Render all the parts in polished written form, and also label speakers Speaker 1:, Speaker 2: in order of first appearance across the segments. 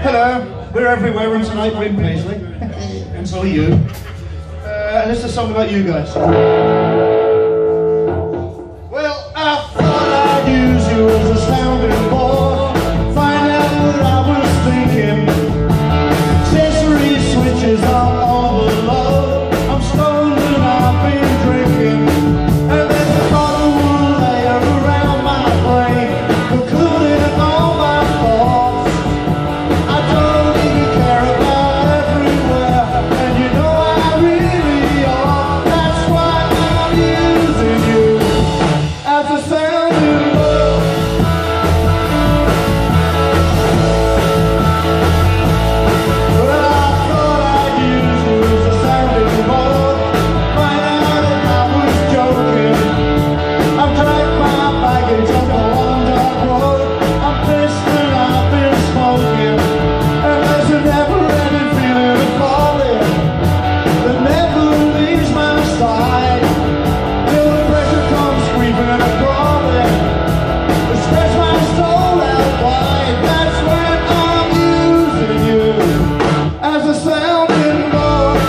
Speaker 1: Hello, we're everywhere and tonight we're in Paisley. And so are you. And this is a song about you guys. Well, I thought I'd use you as a sounding board. Find out what I was thinking. Accessory switches are all the love. I'm stoned and I've been drinking. And there's a bottle layer around my brain, including all my thoughts. I don't even care about everywhere, and you know I really are. That's why I'm using you as a sounding board. Well, I thought I'd use you as a sounding board. Find out that I was joking. I've dragged my baggage up a long dark road. I'm pissed and I've been smoking. And there's a never-ending feeling of falling that never leaves my side, till the pressure comes creeping and crawling, it spreads my soul out wide. That's when I'm using you as a sounding board.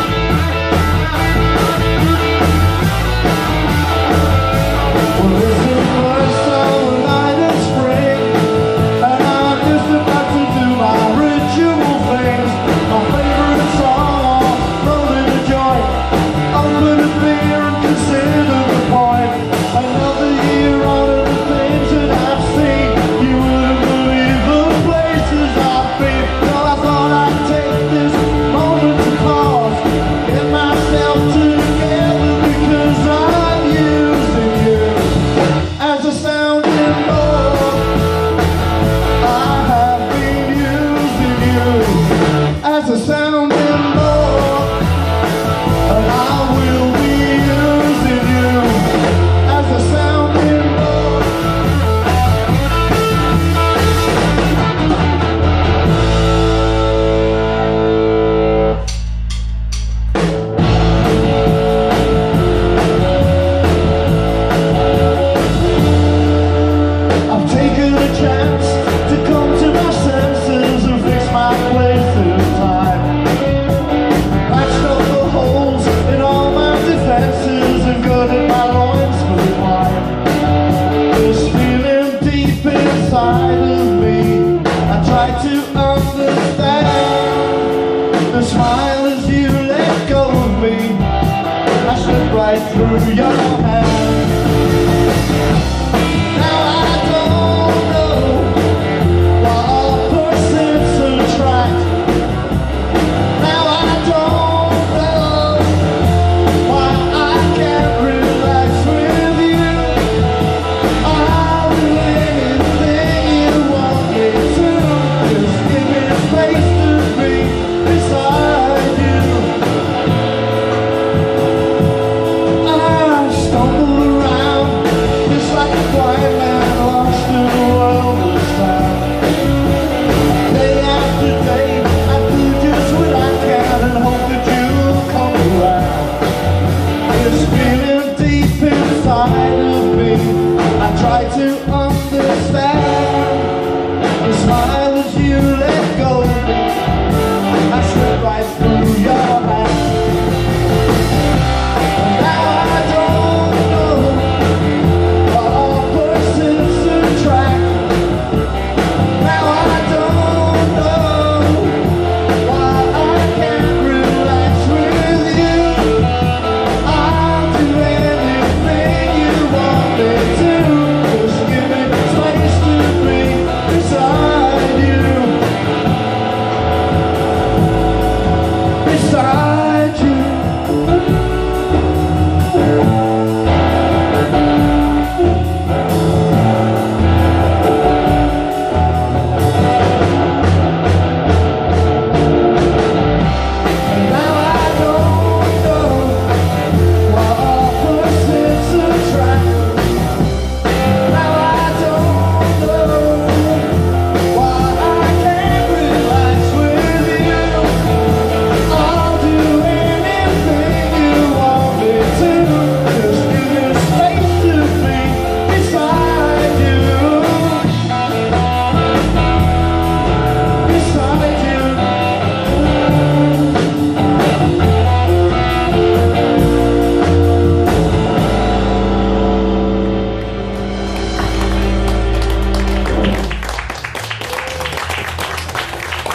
Speaker 1: Well, it's the first summer night in spring, and I'm just about to do my ritual things. My favorite song, rolling a joint, open a beer and consider the point. Another year on of the things that I've seen, you wouldn't believe the places I've been. So I thought I'd take this moment to pause, get myself together, because I'm using you as a sounding board. I have been using you as a sounding board, and I will be using you as a sounding board. I've taken a chance to come to my senses and fix my place in time. Patched up the holes in all my defenses and girded my loins for the climb. This feeling deep inside of me, I try to understand. The smile as you let go of me, I slipped right through your hand. Now I don't know why opposites attract. Now I don't know why I can't relax with you. I'll do anything you want me to. Just give me space to be beside you. I'm stoned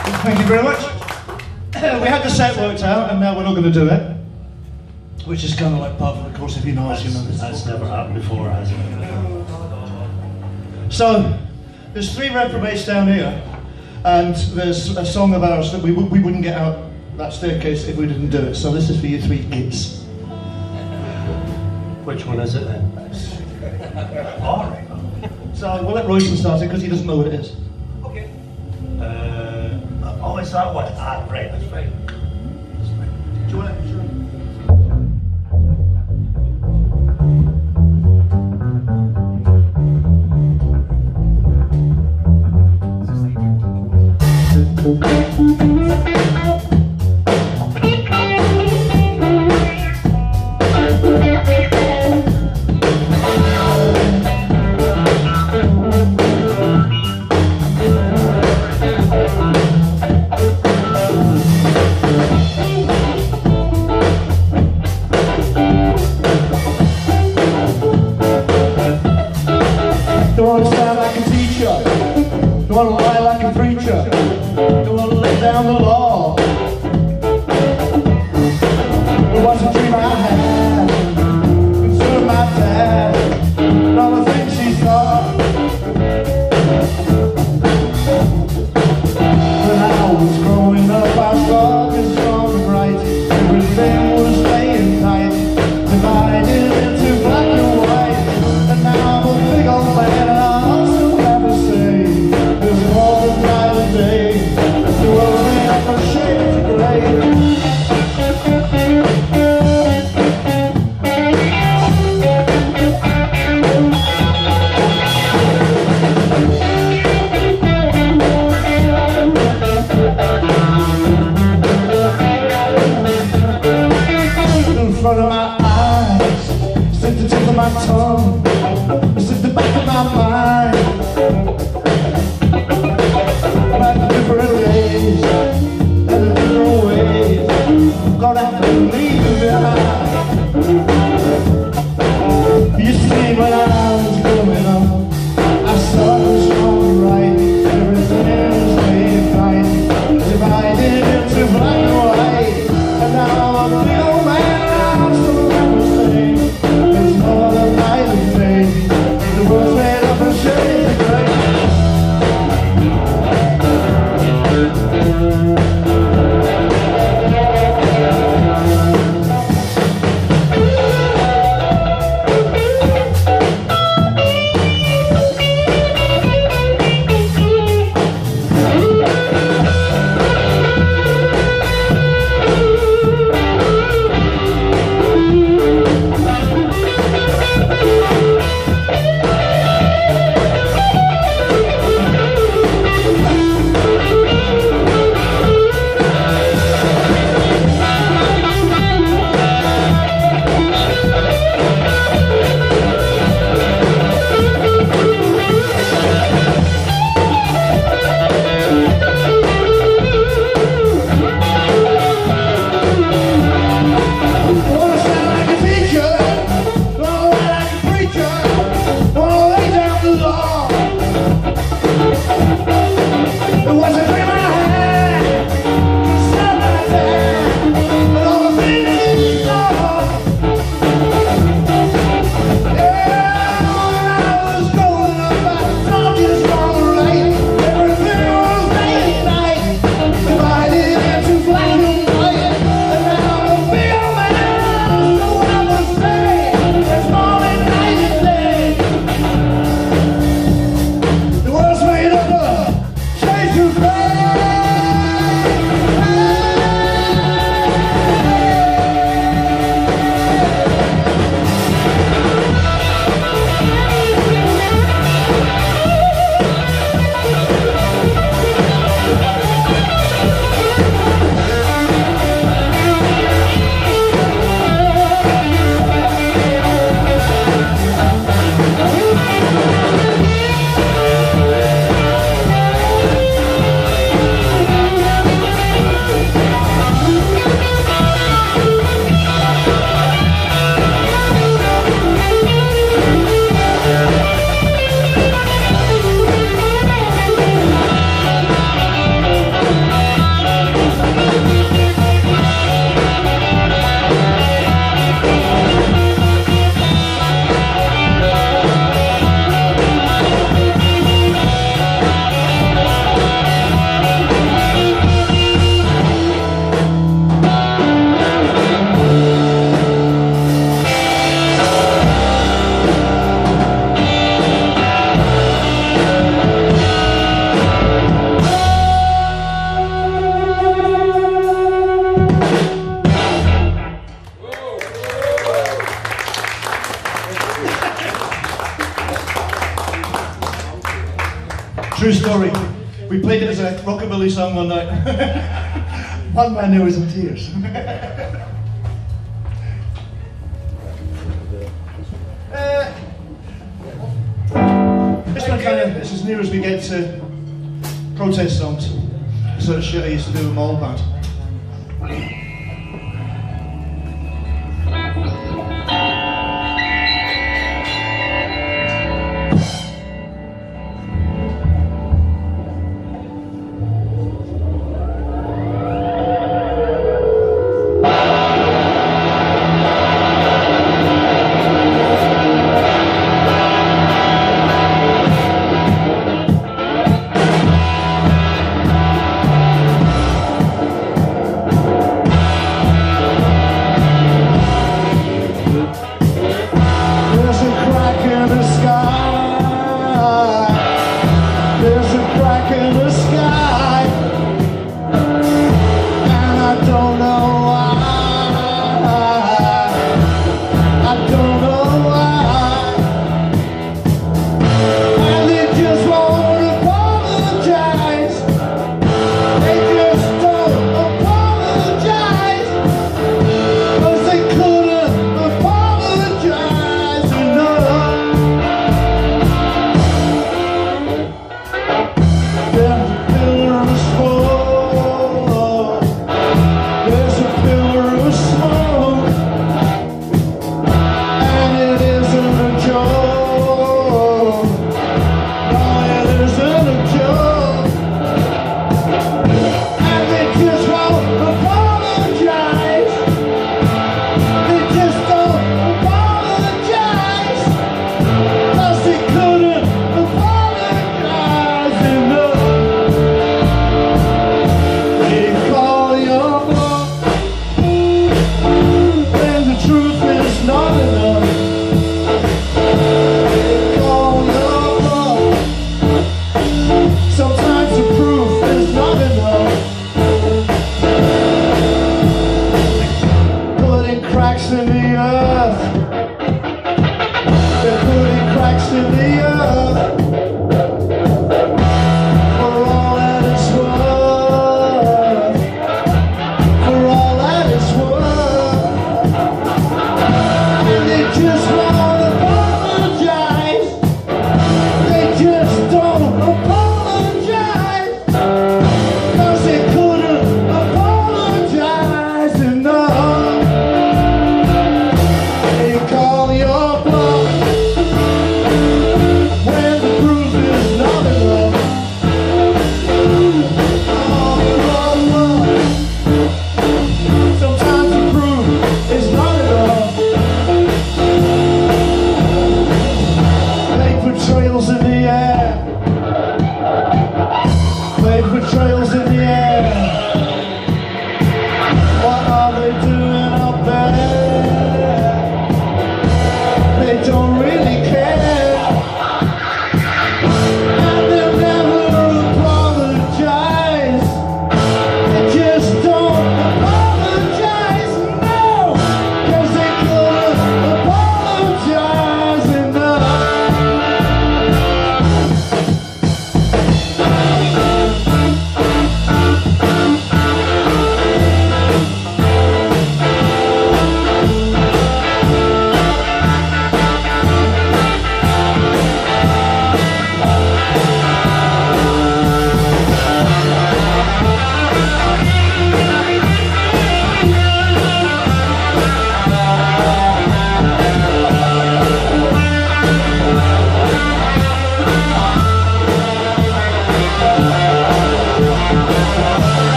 Speaker 1: Thank you very much. We had the set worked out, and now we're not going to do it. Which is kind of like part of the course, if you know us, you know this.
Speaker 2: That's never happened before, has it?
Speaker 1: So, there's 3 reprobates down here, and there's a song of ours that we wouldn't get out that staircase if we didn't do it. So this is for you 3 kids.
Speaker 2: Which one is it then?
Speaker 1: All right. So we'll let Royson start it because he doesn't know what it is.
Speaker 2: Okay. Oh, it's that one. Ah, right, that's right. That's right.
Speaker 1: Do you want to? Sure. Don't want to sound like a teacher, don't want to lie like a preacher, don't want to lay down the law. It was a dream I had, concerned my dad, and all the things he thought. When I was growing up, I saw this strong and right, everything was laying tight, divided into black and white, and now I'm a big old man. Day, the world may never True story. We played it as a rockabilly song one night. One man who was in tears. This one it's as near as we get to protest songs. The sort of shit I used to do with my old band.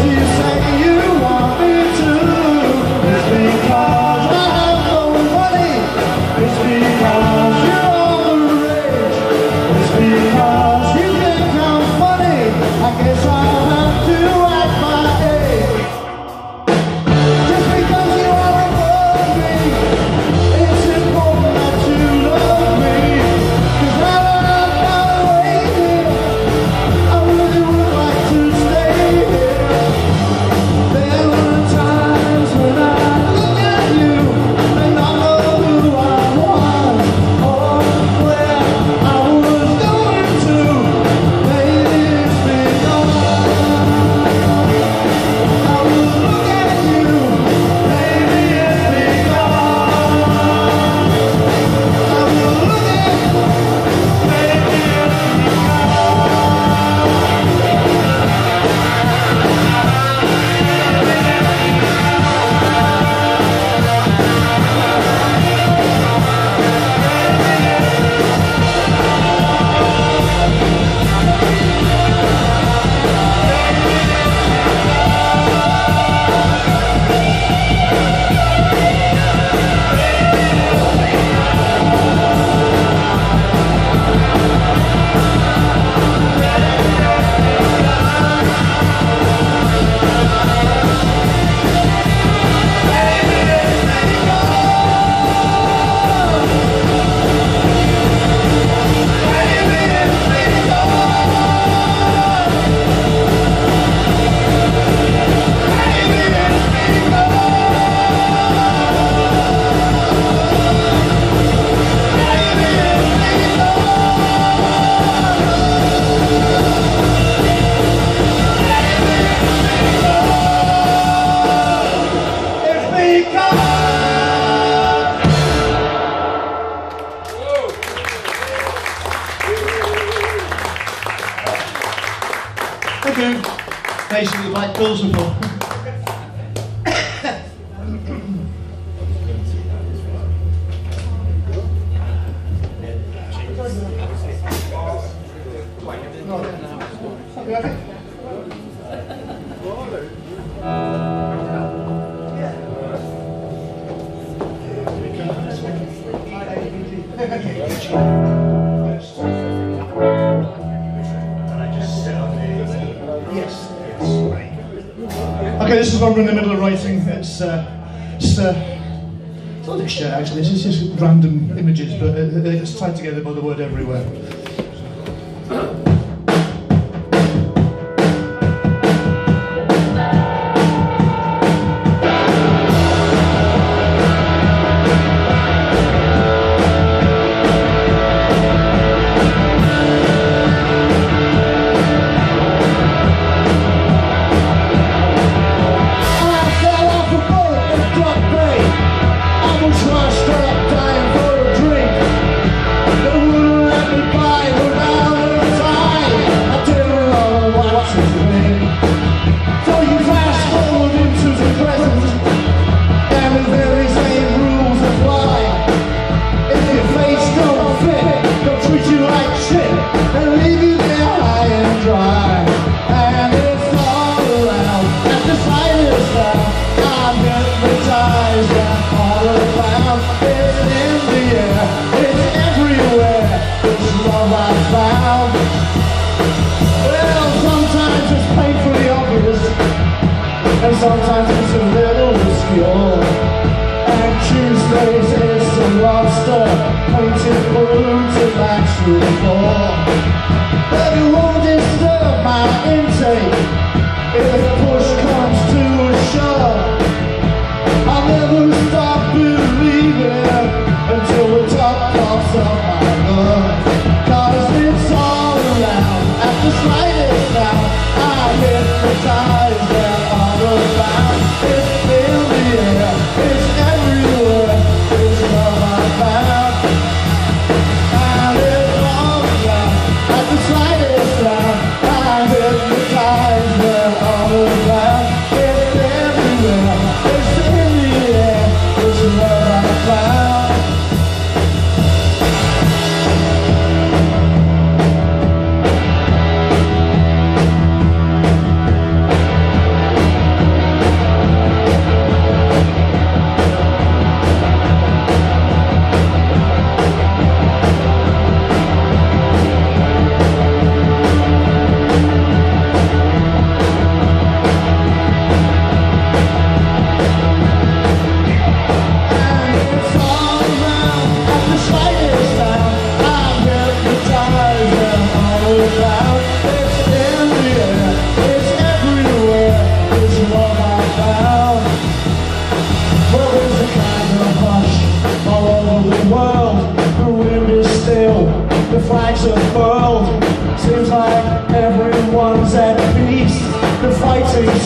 Speaker 1: do basically the Black Pills before. Okay, this is when we're in the middle of writing. It's not a shit actually, it's just random images, but they're just tied together by the word everywhere. Sometimes it's a little obscure. And Tuesdays is some lobster painted blue to match the floor. But it won't disturb my intake if push comes to a shove. I'll never stop believing until the top pops up my love. Cause it's all around at the slightest sound. I'm hypnotized and all around. It's in the air, it's everywhere. It's love I found. And it's all around at the slightest sound. I'm hypnotized and all around.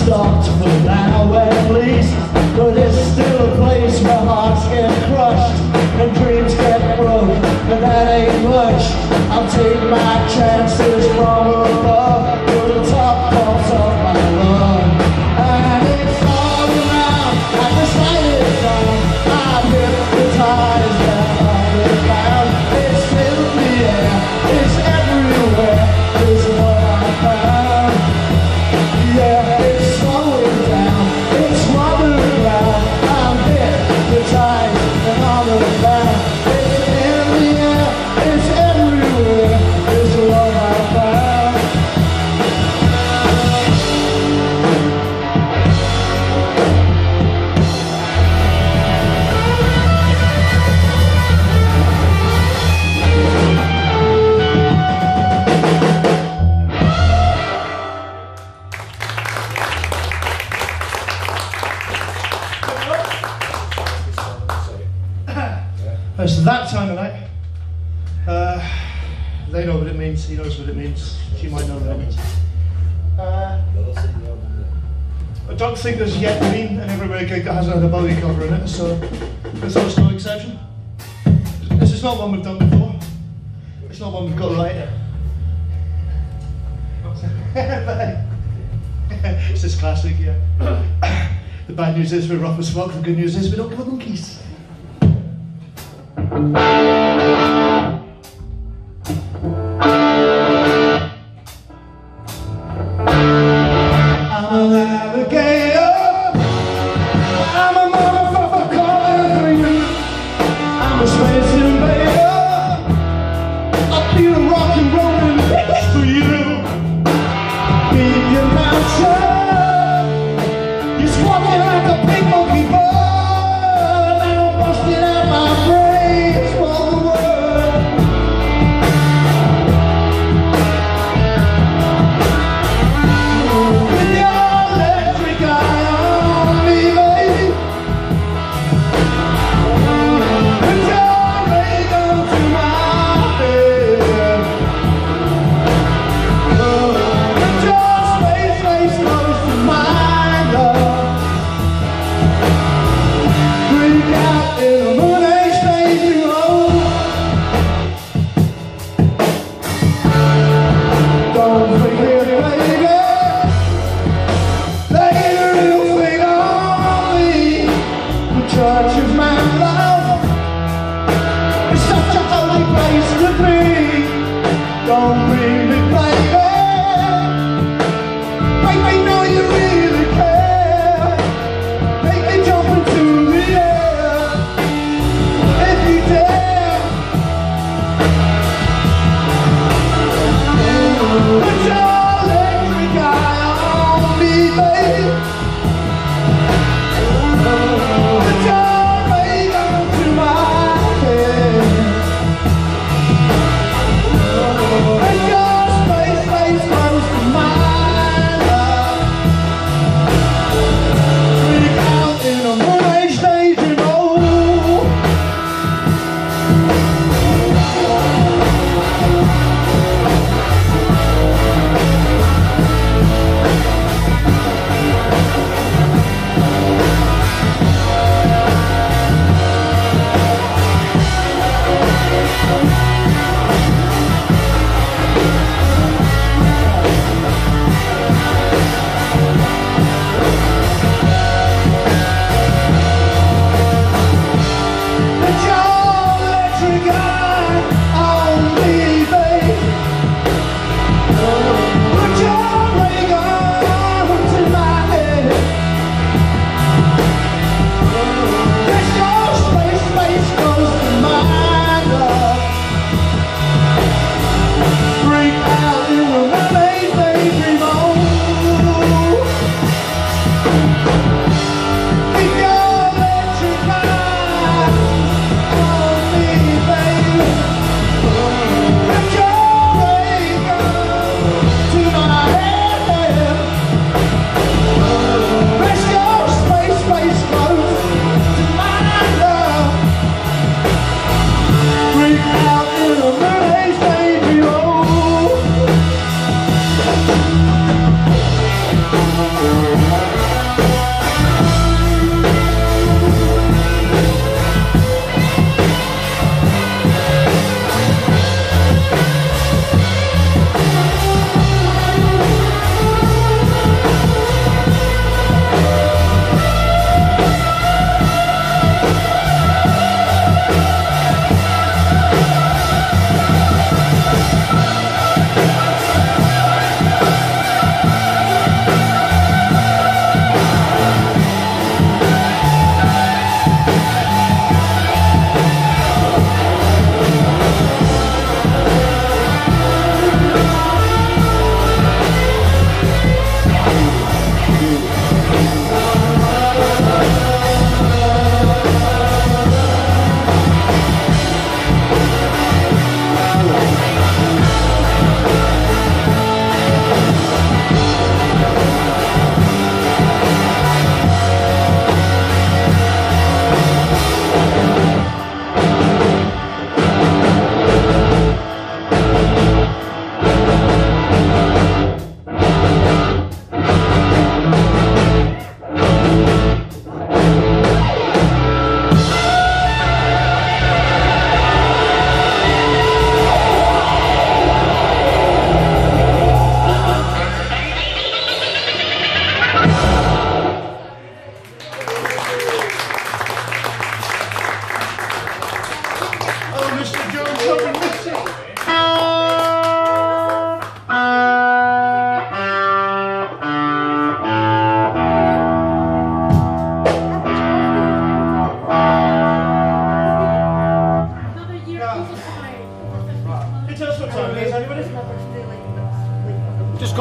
Speaker 1: stopped for now at least, but it's still a place where hearts get crushed and dreams get broke, and that ain't much. I'll take my chances from above till the top falls off my lung. And it's all around at the slightest time. I'm hypnotized and underground. It's in the air, it's everywhere. It's what I found. Yeah, it's slowing down, it's underground. I'm hypnotized and underground. It's in the air, it's everywhere. It's what I found. It's that time of night. They know what it means, he knows what it means, she might know what it means. I don't think there's yet been an Everywhere gig that hasn't had a Bowie cover in it, so this one's no exception. This is not one we've done before. It's not one we've got right. It's this classic, yeah. The bad news is we're rough as fuck, the good news is we don't give a monkeys. I'm a navigator, I'm a motherfucker calling for you. I'm a space invader, I'll be a rock and rollin' bitch for you. Be your mountain, you're squawking like a big monkey bird. Now I'm busting out my brains for the world. Don't bring me baby. Make me know you really care. Make me jump into the air if you dare. Put your electric eye on me, baby. Put your ray gun to my head. Make your space close to mine, love. Freak out in a Moonage daydream, oh.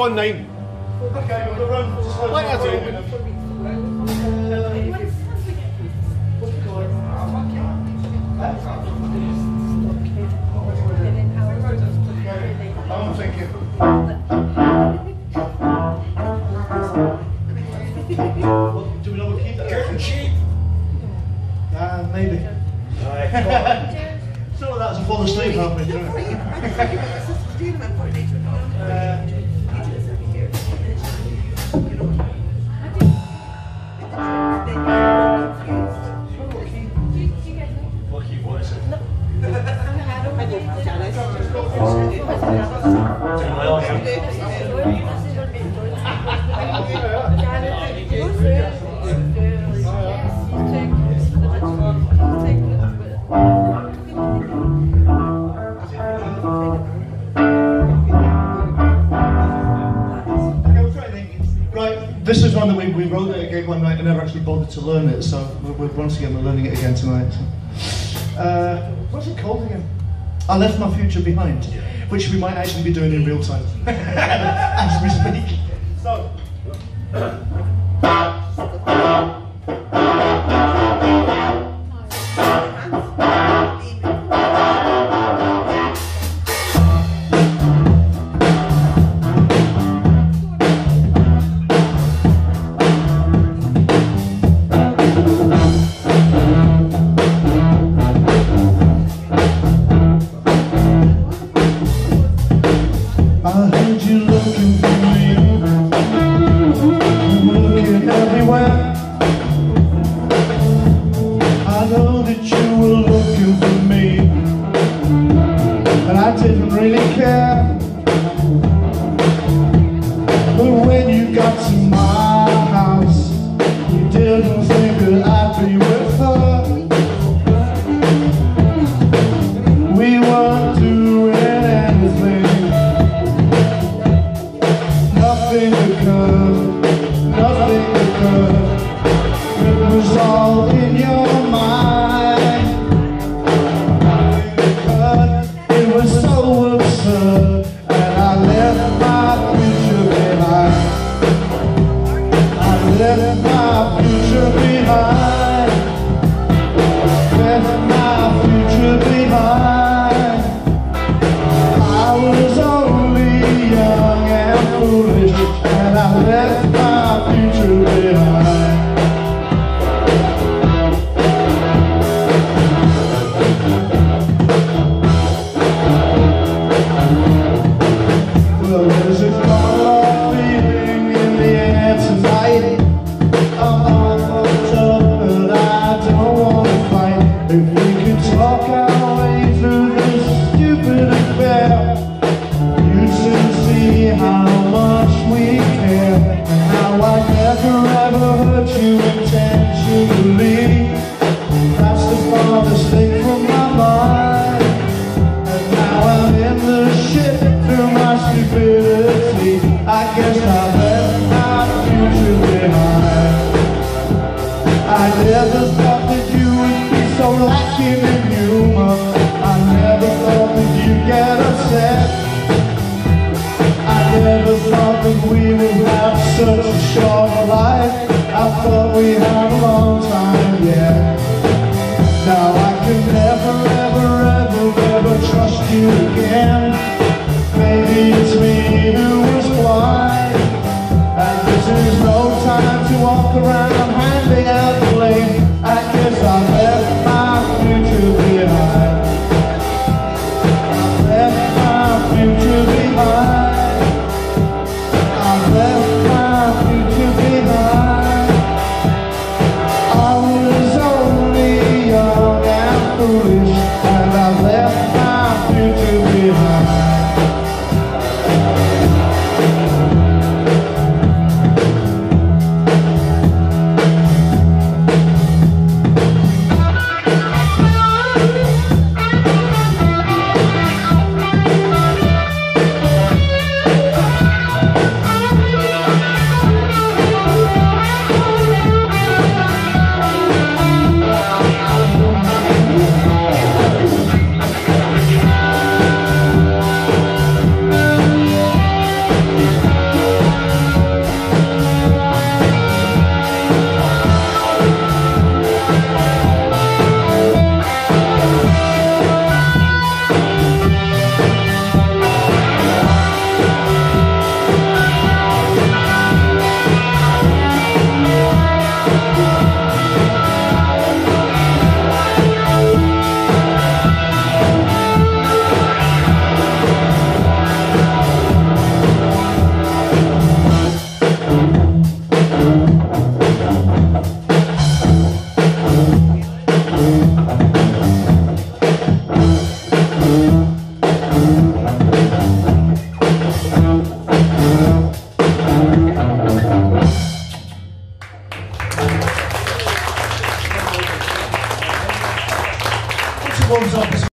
Speaker 3: on 9.
Speaker 1: Okay, we'll run. Just
Speaker 3: What
Speaker 1: run
Speaker 3: is it?
Speaker 1: What's it called? I'm thinking. Do we know what keep that?
Speaker 2: Curtain sheep.
Speaker 1: Maybe.
Speaker 2: Alright, come on.
Speaker 1: Some of that's a full asleep, haven't we?
Speaker 2: What keep what is it? Doing well, yeah.
Speaker 1: Right, this is one that we wrote at a gig one night and never actually bothered to learn it, so once again we're learning it again tonight. So. What's it called again? I Left My Future Behind, which we might actually be doing in real time as we speak. So. close off this